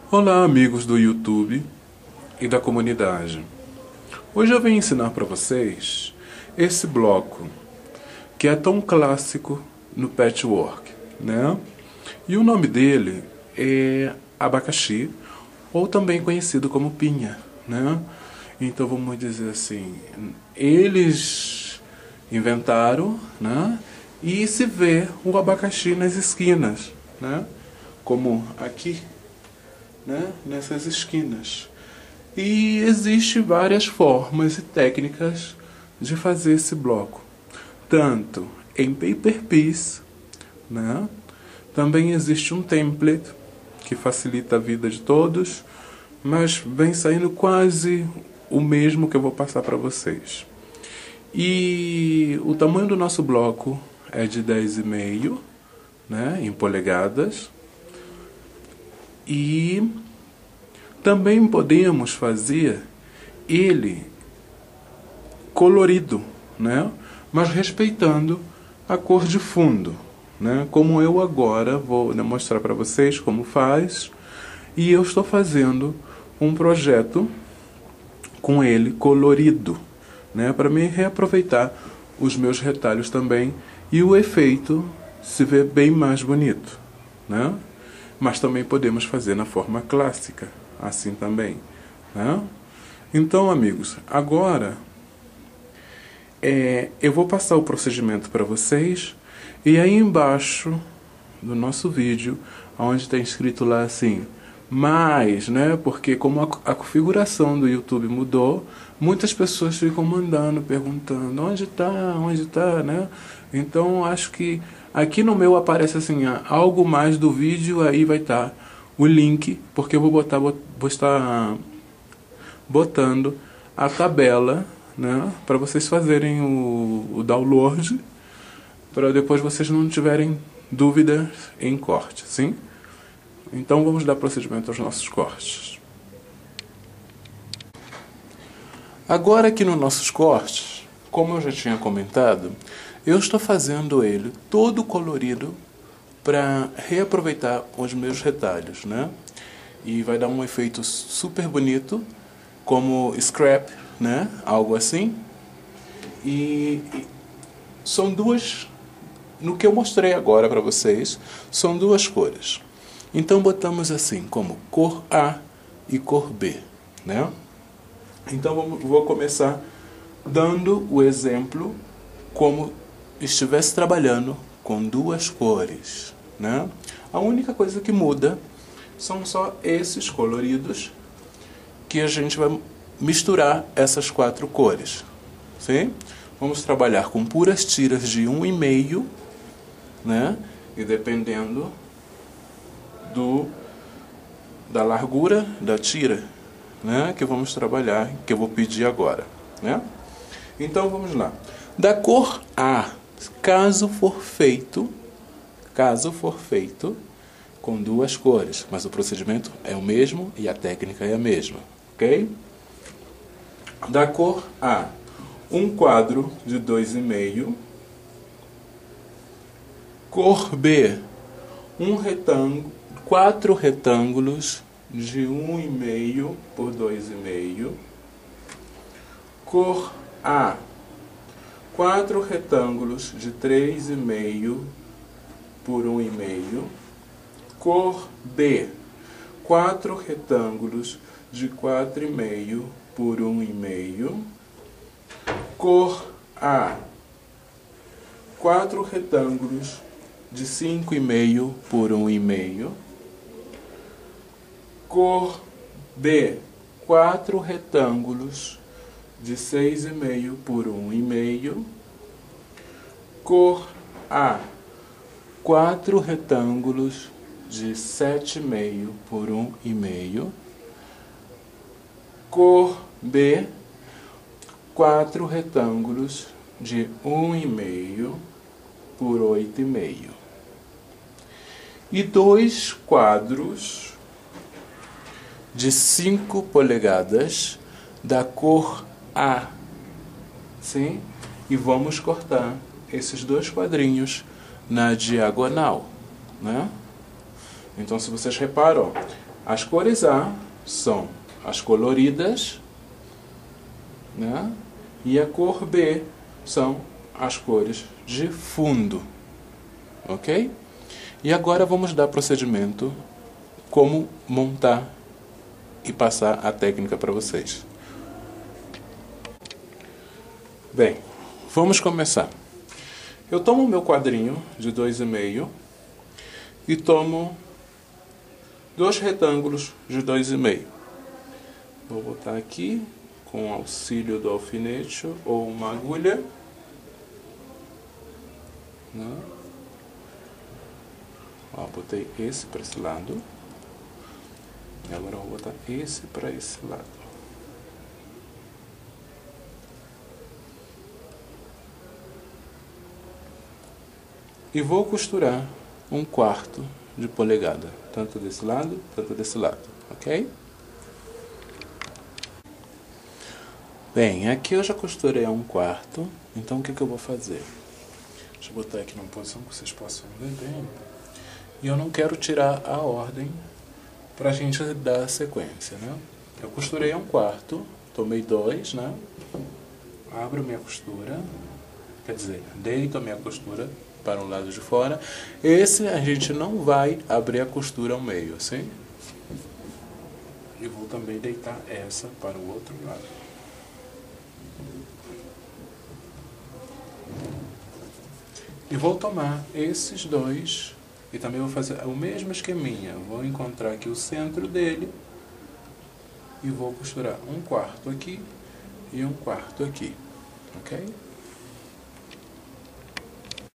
Olá, amigos do YouTube e da comunidade. Hoje eu venho ensinar para vocês esse bloco que é tão clássico no patchwork, né? E o nome dele é abacaxi, ou também conhecido como pinha, né? Então vamos dizer assim, eles inventaram, né? E se vê o abacaxi nas esquinas, né? Como aqui, né, nessas esquinas. E existe várias formas e técnicas de fazer esse bloco, tanto em paper piece, né? Também existe um template que facilita a vida de todos, mas vem saindo quase o mesmo que eu vou passar para vocês. E o tamanho do nosso bloco é de 10,5, né, em polegadas. E também podemos fazer ele colorido, né? Mas respeitando a cor de fundo, né? Como eu agora vou mostrar para vocês como faz. E eu estou fazendo um projeto com ele colorido, né? Para me reaproveitar os meus retalhos também e o efeito se vê bem mais bonito, né? Mas também podemos fazer na forma clássica, assim também, né? Então, amigos, agora eu vou passar o procedimento para vocês, e aí embaixo do nosso vídeo, onde está escrito lá assim, mais, né? Porque como a configuração do YouTube mudou, muitas pessoas ficam mandando, perguntando, onde tá, né? Então, acho que aqui no meu aparece assim, algo mais do vídeo, aí vai estar o link, porque eu vou estar botando a tabela, né, para vocês fazerem o download, para depois vocês não tiverem dúvidas em corte, sim? Então vamos dar procedimento aos nossos cortes. Agora aqui nos nossos cortes, como eu já tinha comentado, eu estou fazendo ele todo colorido para reaproveitar os meus retalhos, né? E vai dar um efeito super bonito, como scrap, né? Algo assim. E são duas, no que eu mostrei agora para vocês, são duas cores. Então botamos assim, como cor A e cor B, né? Então vou começar dando o exemplo como estivesse trabalhando com duas cores, né? A única coisa que muda são só esses coloridos, que a gente vai misturar essas quatro cores, sim? Vamos trabalhar com puras tiras de 1,5, né? E dependendo da largura da tira, né, que vamos trabalhar, que eu vou pedir agora, né? Então vamos lá. Da cor A, caso for feito com duas cores, mas o procedimento é o mesmo e a técnica é a mesma, ok? Da cor A, um quadro de 2,5. Cor B, quatro retângulos de 1,5 por 2,5. Cor A, quatro retângulos de 3,5 por 1,5. Cor B, quatro retângulos de 4,5 por 1,5. Cor A, quatro retângulos de 5,5 por 1,5. Cor B, quatro retângulos de 6,5 por 1,5. Cor A, quatro retângulos de 7,5 por 1,5. Cor B, quatro retângulos de 1,5 por 8,5. E dois quadros de 5 polegadas da cor A, sim? E vamos cortar esses dois quadrinhos na diagonal, né? Então, se vocês reparam, ó, As cores A são as coloridas, né? E a cor B são as cores de fundo, ok? E agora vamos dar procedimento como montar e passar a técnica para vocês. Bem, vamos começar. Eu tomo o meu quadrinho de 2,5 e tomo 2 retângulos de 2,5. Vou botar aqui com auxílio do alfinete ou uma agulha, né? Ó, botei esse para esse lado. E agora eu vou botar esse para esse lado. E vou costurar 1/4 de polegada, tanto desse lado, tanto desse lado, ok? Bem, aqui eu já costurei a 1/4, então o que eu vou fazer? Deixa eu botar aqui numa posição que vocês possam ver bem. E eu não quero tirar a ordem para a gente dar a sequência, né? Eu costurei a 1/4, tomei 2, né? Abro minha costura, quer dizer, deito a minha costura para o lado de fora. Esse a gente não vai abrir a costura ao meio, assim. E vou também deitar essa para o outro lado. E vou tomar esses dois e também vou fazer o mesmo esqueminha. Vou encontrar aqui o centro dele e vou costurar 1/4 aqui e 1/4 aqui, ok?